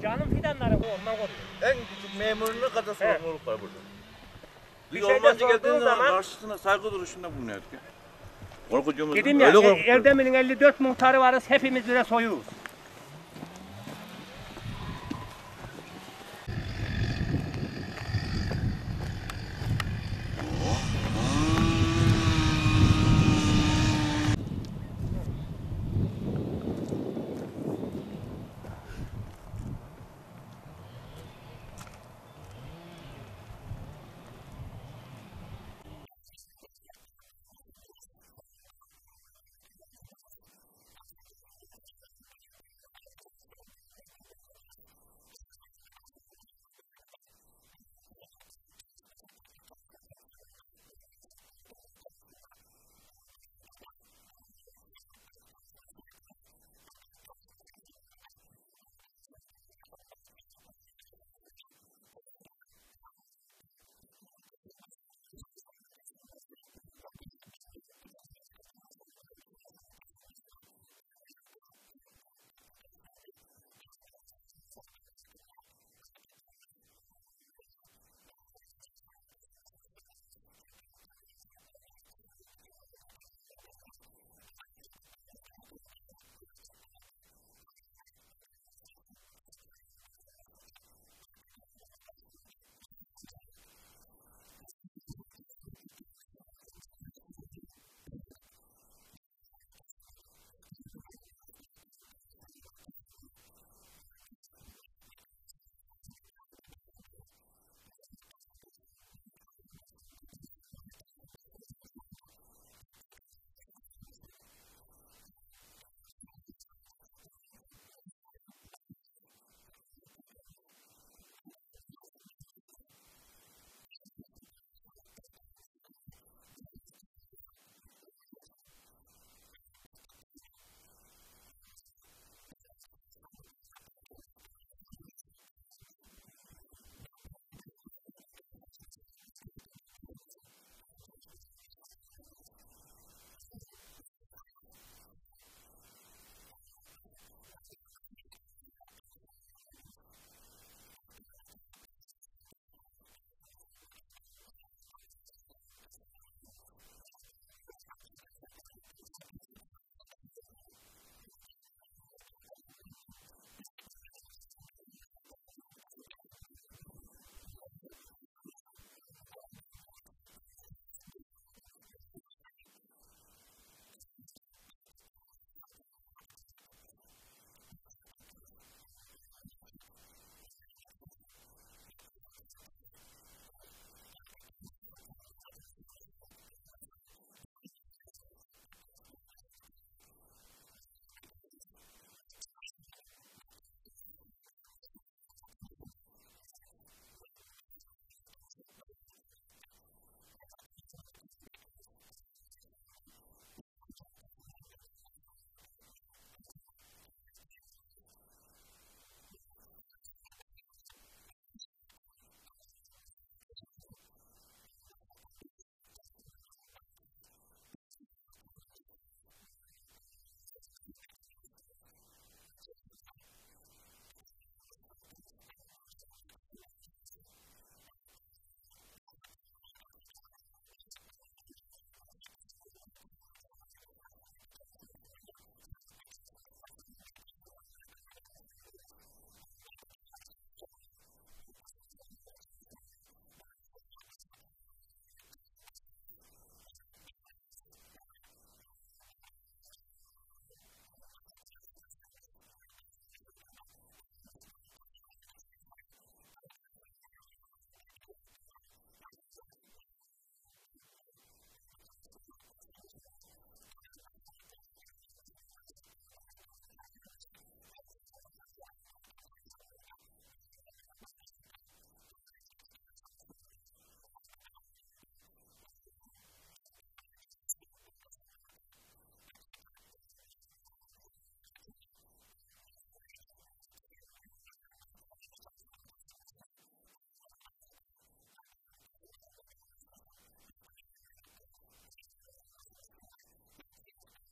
Canım fidanları bu orman koruyor. En küçük memuruna kadar sorumluluk var burada. Bir Biz şeyde ormancı sorduğun geldiğiniz zaman zaman- karşısına saygı duruşunda bulunuyoruz ki. Korkucumuz Dedim ya, öyle korkutuyoruz. Erdemli'nin 54 muhtarı varız, hepimiz bire soyuyoruz.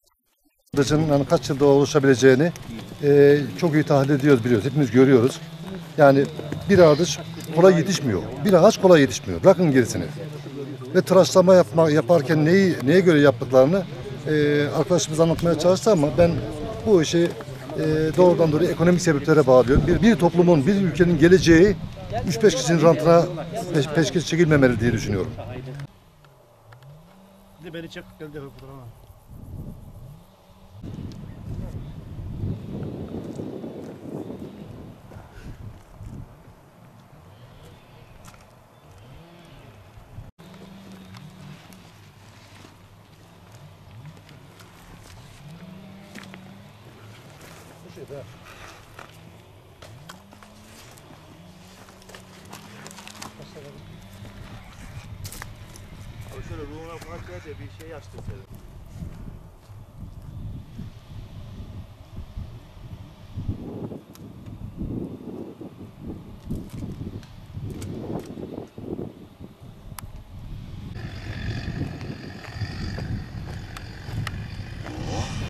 Hani kaç yılda oluşabileceğini çok iyi tahlil ediyoruz, biliyoruz. Hepimiz görüyoruz. Yani bir ağaç kolay yetişmiyor. Bir ağaç kolay yetişmiyor. Bırakın gerisini. Ve tıraşlama yaparken neye göre yaptıklarını arkadaşımız anlatmaya çalıştı ama ben bu işi doğrudan doğruya ekonomik sebeplere bağlıyorum. Bir toplumun, bir ülkenin geleceği 3-5 kişinin rantına peşkeş çekilmemeli diye düşünüyorum. Bir de beni çek gel de fotoğrafına. Şöyle ruhuna bak bir şey açtı.